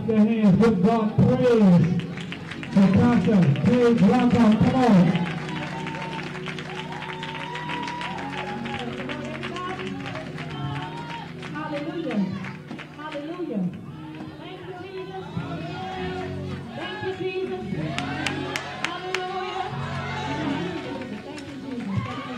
Clap your hands. Give God praise. Natasha, praise, welcome. Come on. Hallelujah. Hallelujah. Thank you, Jesus. Thank you, Jesus. Hallelujah. Thank you, Jesus.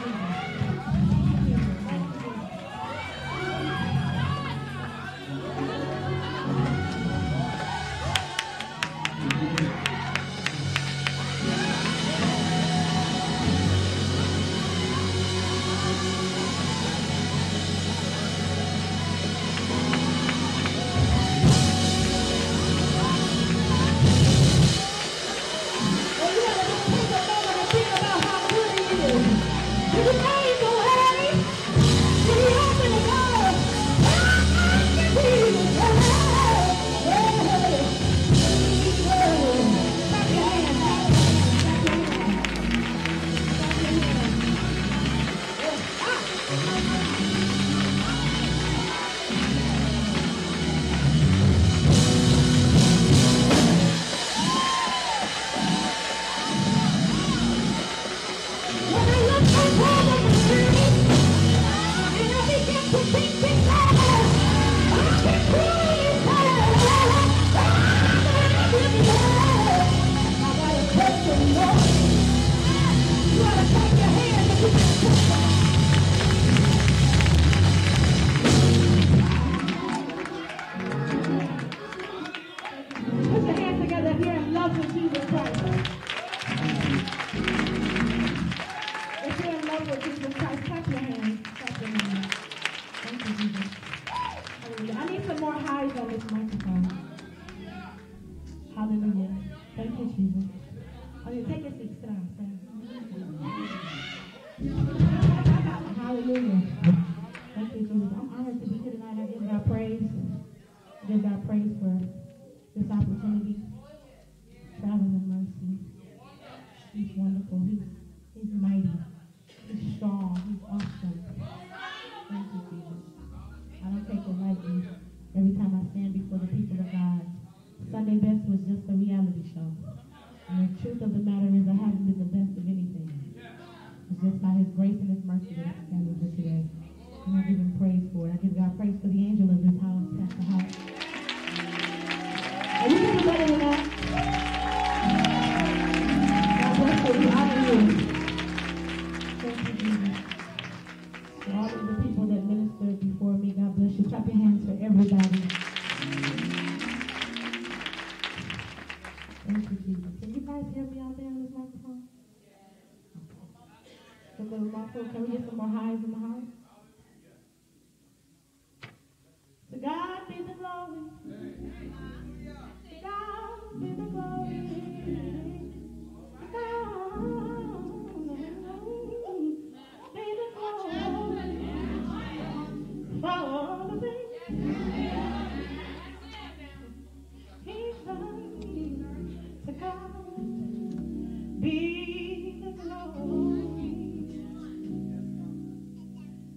Can we get some more highs in the house? To God be the glory. To God be the glory. To God be the glory for all the things He's done. To God be the glory.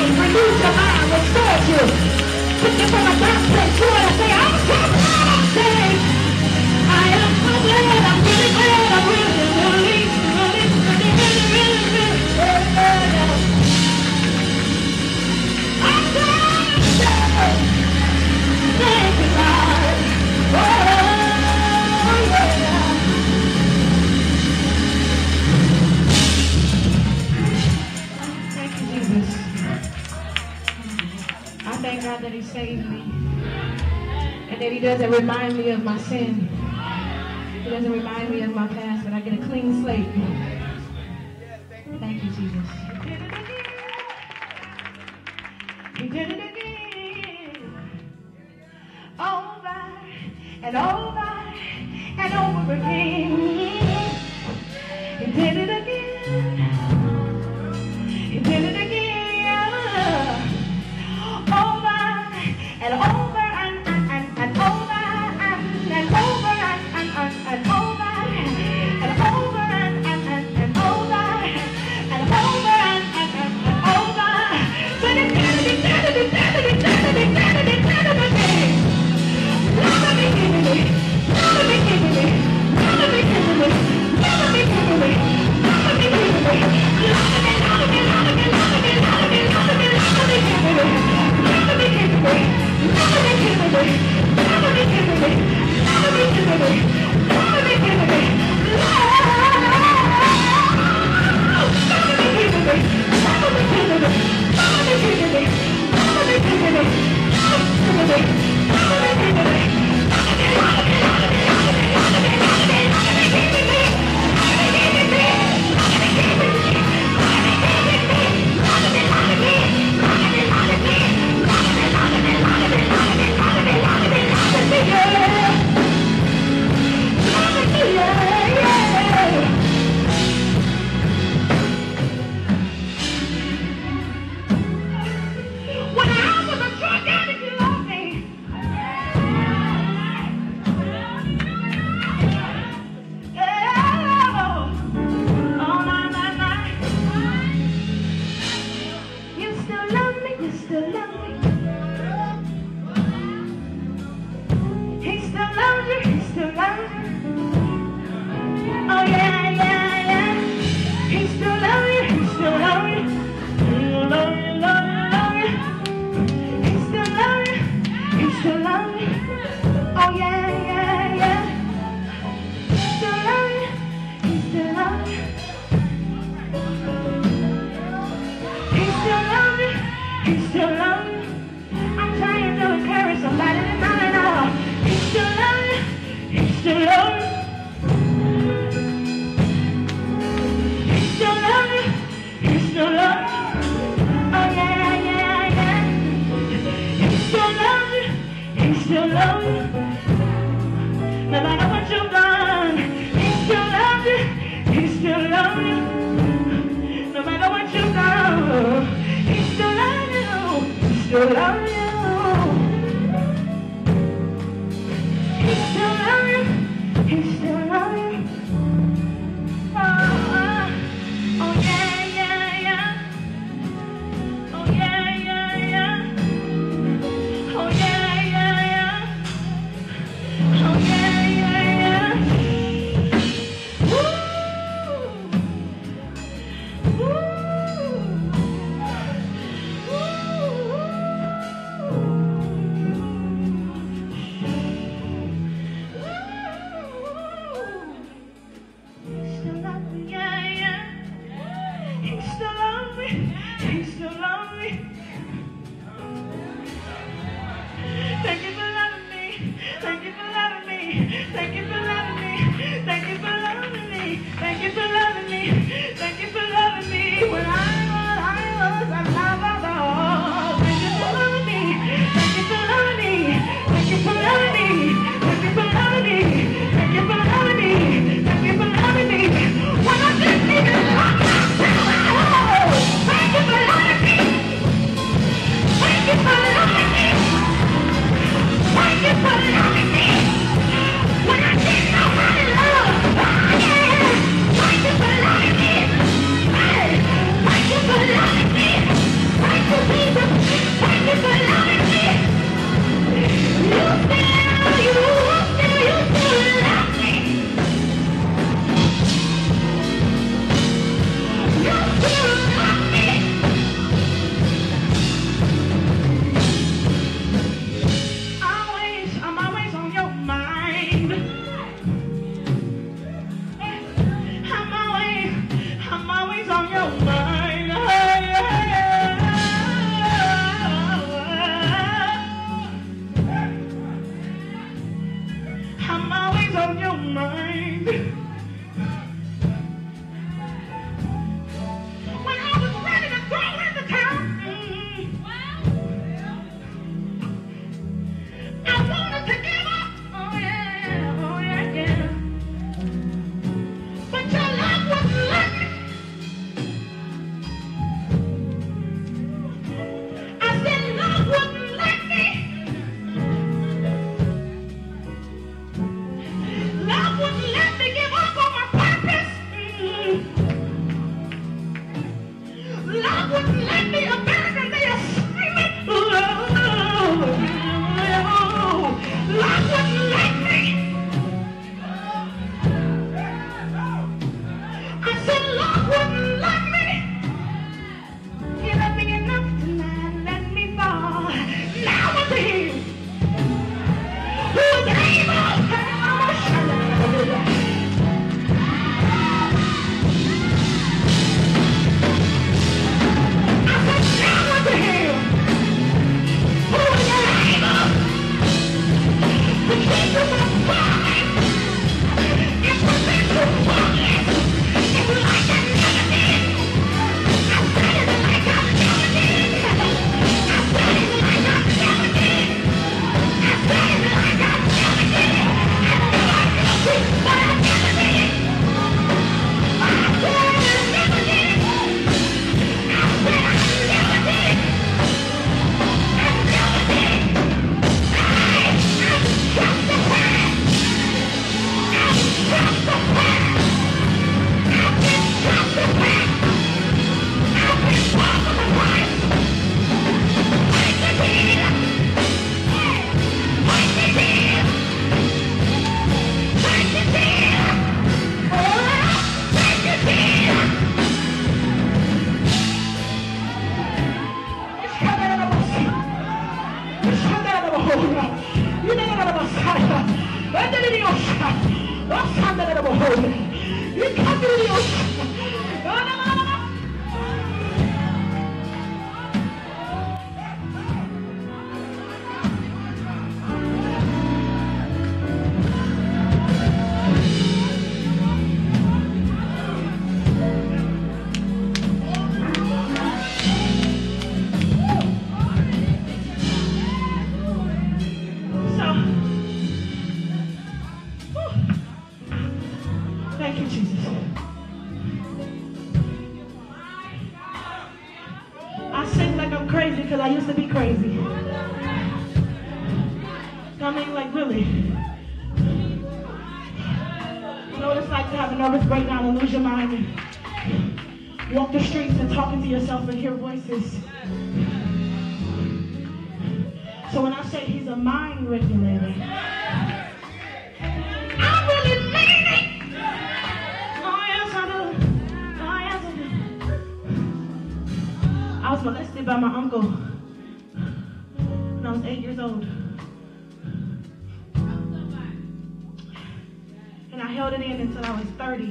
life, renewed your mind, restored you. Took you from a dark place to it. I say, I'm so glad I'm saved. I am so glad. I'm really glad. I'm really, really, really, really, really, really, really glad. I'm glad I'm saved. Thank you, God. Oh, yeah. Thank you, Jesus. I thank God that He saved me. And that He doesn't remind me of my sin. He doesn't remind me of my past, but I get a clean slate. Thank you, Jesus. He did it again. Over and over and over again. He did it again. He did it again. Over and over and over and over and over and over and over and over and over. But he did it again. Never be giving me. Never be giving me. Never be giving me. Never be giving me. Never be giving me. Never be giving me. Never be giving me. Never be giving me. Never be giving me. Never be giving me. Never be giving me. Never be giving me. Never be giving me. Never be giving me. Never be giving me. Never be giving me. Never be giving me. When I was a drug addict, you loved me. When I didn't I sing like I'm crazy because I used to be crazy. I mean, like, really. You know what it's like to have a nervous breakdown and lose your mind and walk the streets and talking to yourself and hear voices. So when I say he's a mind regulator, I really mean it. Oh, yes, I do. Oh, yes, I do. I was molested by my uncle when I was 8 years old. And I held it in until I was 30.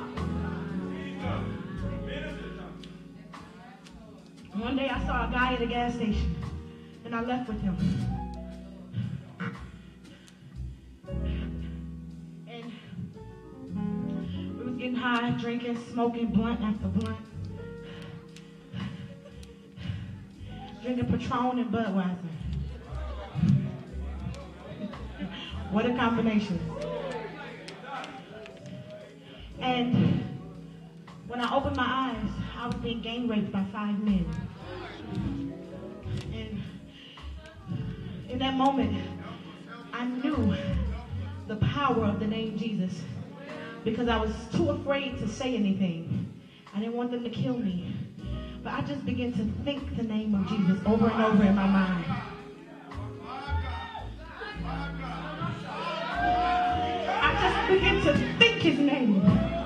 One day I saw a guy at a gas station, and I left with him. And we was getting high, drinking, smoking blunt after blunt. Drinking Patron and Budweiser. What a combination. And when I opened my eyes, I was being gang raped by 5 men. And in that moment, I knew the power of the name Jesus because I was too afraid to say anything. I didn't want them to kill me. But I just began to think the name of Jesus over and over in my mind. I just began to think his name.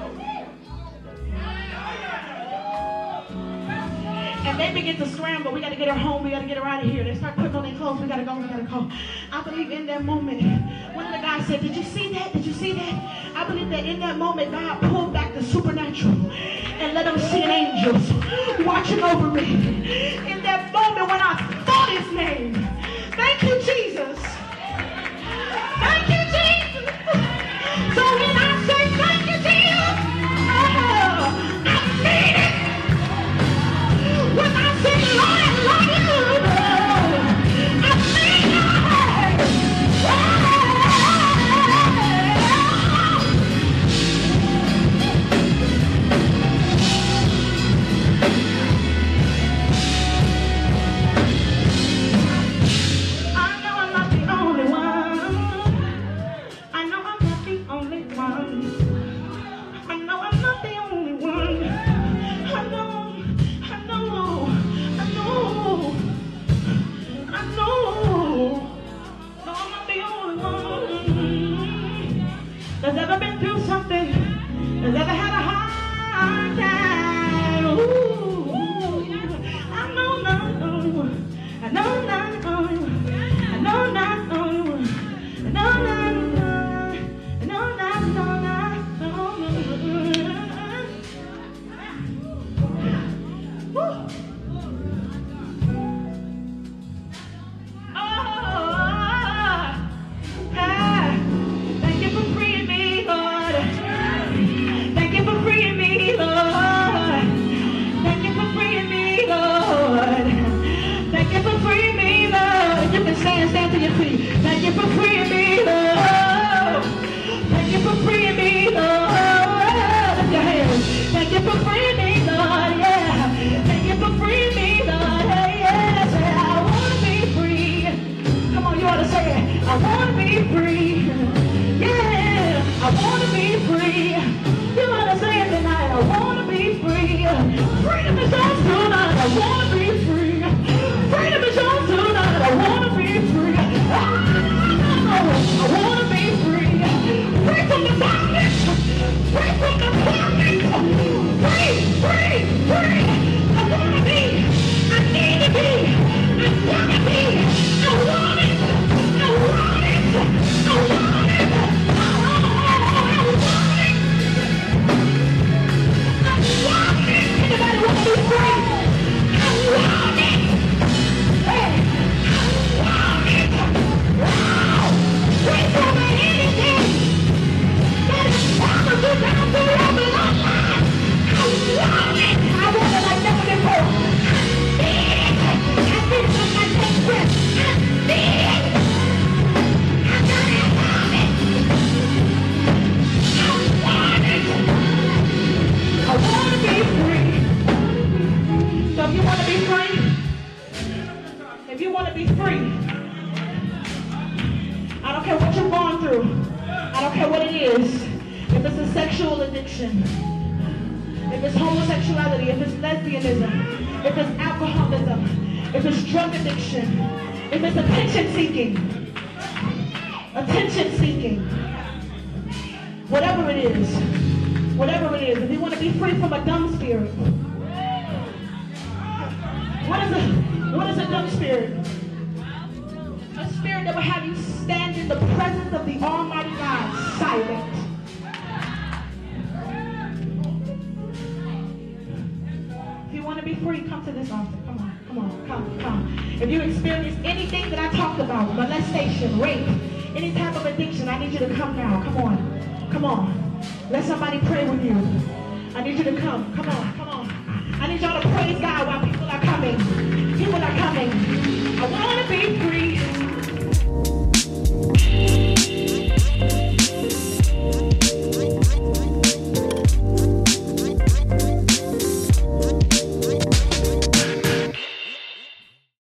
And they begin to scramble. We got to get her home. We got to get her out of here. They start putting on their clothes. We got to go. We got to go. I believe in that moment, one of the guys said, "Did you see that? Did you see that?" I believe that in that moment, God pulled back the supernatural and let them see angels watching over me. In that moment when I thought his name. Thank you, Jesus. Thank you, Jesus. So when I say thank you, Jesus, I mean it. When I say, Lord, I love you, I mean it. I know I'm not the only one. I know I'm not the only one. I know I'm not the only one. I know. No, I'm not the only one that's ever been through something, that's ever had a hard time. Ooh, I know not the only one. I know not the only one. I know not the only one. I know not the only one. I know not the only one. Woo. Thank you for freeing me, Lord. Thank you for freeing me, Lord. Thank you for freeing me, Lord. Thank you for freeing me, Lord. You can stand to your feet. Thank you for freeing me, Lord. Thank you for freeing me, Lord. Lift your hands. Thank you for freeing me, Lord. Yeah. Thank you for freeing me, Lord. Hey, yeah. Say, I want to be free. Come on, you ought to say it. I want to be free. Yeah, I want to be free. You ought to say it tonight. I want to be free. Freedom is yours tonight. I want to be free. Freedom is yours tonight. I want to be free. I want to be free. Free from the bondage. Free from the bondage. Free, free, free. I want to be. I need to be. I want to be. I want it. I want it. I want it. I want it. I want it. Anybody want to be free? I to be free. I don't care what you've gone through. I don't care what it is. If it's a sexual addiction, if it's homosexuality, if it's lesbianism, if it's alcoholism, if it's drug addiction, if it's attention seeking, whatever it is, if you want to be free from a dumb spirit. What is a dumb spirit? A spirit that will have you stand in the presence of the Almighty God silent. If you want to be free, come to this altar. Come. If you experience anything that I talked about, molestation, rape, any type of addiction, I need you to come now. Come on. Let somebody pray with you. I need you to come. Come on. I need y'all to praise God while people are coming. I want to be free.